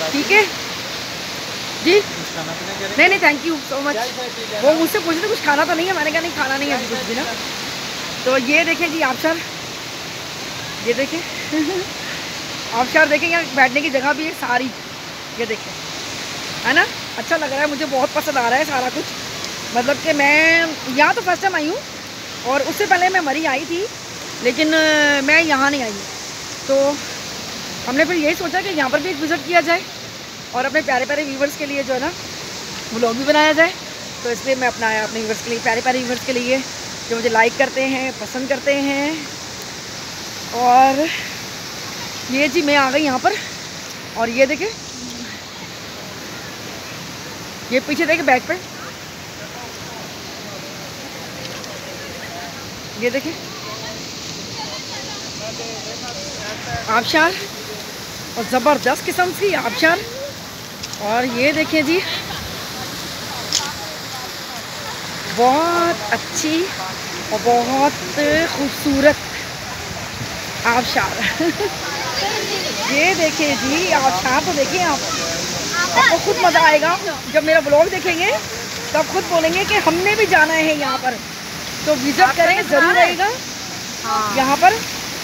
ठीक है जी। नहीं नहीं, थैंक यू सो मच। वो मुझसे पूछे थे कुछ खाना तो नहीं है, मैंने कहा नहीं खाना नहीं है अभी कुछ भी ना। तो ये देखें जी आबशार, ये देखें आबशार देखें, यहाँ बैठने की जगह भी है सारी, ये देखें, है ना। अच्छा लग रहा है, मुझे बहुत पसंद आ रहा है सारा कुछ। मतलब कि मैं यहाँ तो फर्स्ट टाइम आई हूँ, और उससे पहले मैं मरी आई थी, लेकिन मैं यहाँ नहीं आई। तो हमने फिर यही सोचा कि यहाँ पर भी एक विज़िट किया जाए, और अपने प्यारे प्यारे व्यूवर्स के लिए जो है ना व्लॉग भी बनाया जाए। तो इसलिए मैं अपना आया अपने व्यूवर्स के लिए, प्यारे प्यारे व्यूवर्स के लिए जो मुझे लाइक करते हैं, पसंद करते हैं। और ये जी मैं आ गई यहाँ पर, और ये देखें, ये पीछे देखें बैक पे, ये देखें आबशार, और ज़बरदस्त किस्म की आबशार। और ये देखें जी बहुत अच्छी और बहुत खूबसूरत आबशार ये देखें जी आबशार, तो देखिए आपको खुद मज़ा आएगा जब मेरा ब्लॉग देखेंगे, तब खुद बोलेंगे कि हमने भी जाना है यहाँ पर। तो विजिट करें ज़रूर रहेगा यहाँ पर।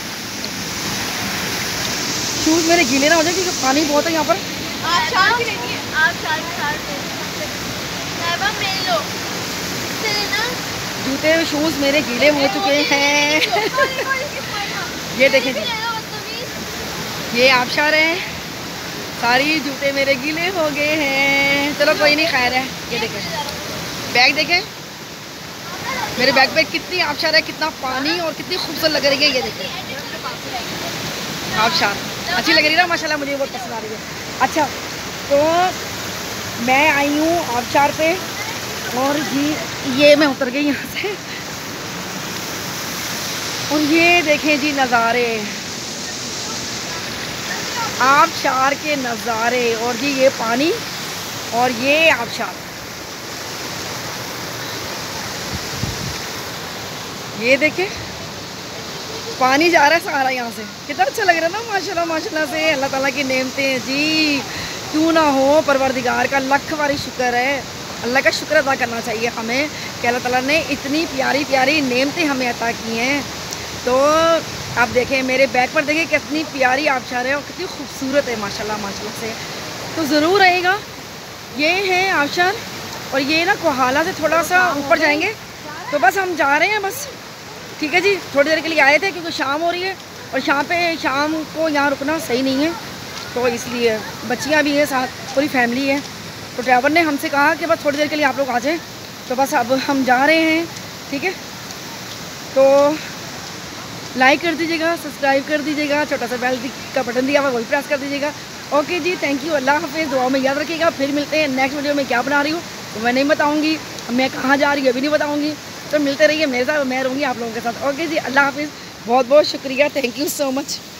शूज़ मेरे गीले ना हो जाए क्योंकि पानी बहुत है यहाँ पर। जूते शूज़ मेरे गीले हो चुके हैं ये देखें जी, ये आबशार है, सारी जूते मेरे गीले हो गए हैं। चलो कोई नहीं, खैर है। ये देखें बैग, देखें मेरे बैग पे कितनी आबशार है, कितना पानी, और कितनी खूबसूरत लग रही है। ये देखें आबशार अच्छी लग रही है ना, माशाल्लाह मुझे बहुत पसंद आ रही है। अच्छा, तो मैं आई हूँ आबशार पे, और ये मैं उतर गई यहाँ से, और ये देखें जी नज़ारे, आबशार के नज़ारे, और जी ये पानी, और ये आबशार, ये देखें पानी जा रहा है सारा यहाँ से। कितना अच्छा लग रहा है ना, माशाल्लाह माशाल्लाह से। अल्लाह ताला की नेमतें हैं जी, क्यों ना हो। परवरदिगार का लख बारी शुक्र है, अल्लाह का शुक्र अदा करना चाहिए हमें कि अल्लाह ताला ने इतनी प्यारी प्यारी नेमतें हमें अता की हैं। तो आप देखें मेरे बैग पर, देखें कितनी प्यारी आबशार है और कितनी खूबसूरत है माशाल्लाह माशाल्लाह से। तो ज़रूर रहेगा। ये है आबशार, और ये ना कोहाला से थोड़ा सा ऊपर जाएंगे, तो बस हम जा रहे हैं बस। ठीक है जी, थोड़ी देर के लिए आए थे क्योंकि शाम हो रही है, और शाम को यहाँ रुकना सही नहीं है, तो इसलिए बच्चियाँ भी हैं साथ, पूरी फैमिली है। तो ड्राइवर ने हमसे कहा कि बस थोड़ी देर के लिए आप लोग आ जाएँ, तो बस अब हम जा रहे हैं। ठीक है, तो लाइक कर दीजिएगा, सब्सक्राइब कर दीजिएगा, छोटा सा बेल का बटन दिया हुआ वही प्रेस कर दीजिएगा। ओके जी, थैंक यू, अल्लाह हाफिज़। दुआ में याद रखिएगा। फिर मिलते हैं नेक्स्ट वीडियो में। क्या बना रही हूँ तो मैं नहीं बताऊँगी, मैं कहाँ जा रही हूँ अभी नहीं बताऊँगी। तो मिलते रहिए मेरे साथ, मैं रहूँगी आप लोगों के साथ। ओके जी, अल्लाह हाफिज़। बहुत बहुत शुक्रिया, थैंक यू सो मच।